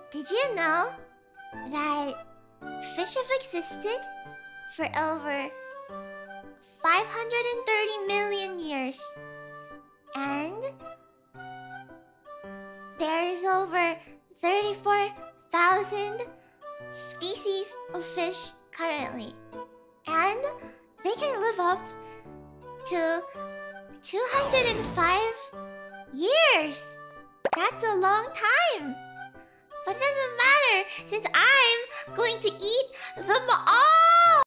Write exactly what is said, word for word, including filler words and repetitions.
Did you know that fish have existed for over five hundred thirty million years? And there's over thirty-four thousand species of fish currently. And they can live up to two hundred five years. That's a long time. But it doesn't matter since I'm going to eat them all.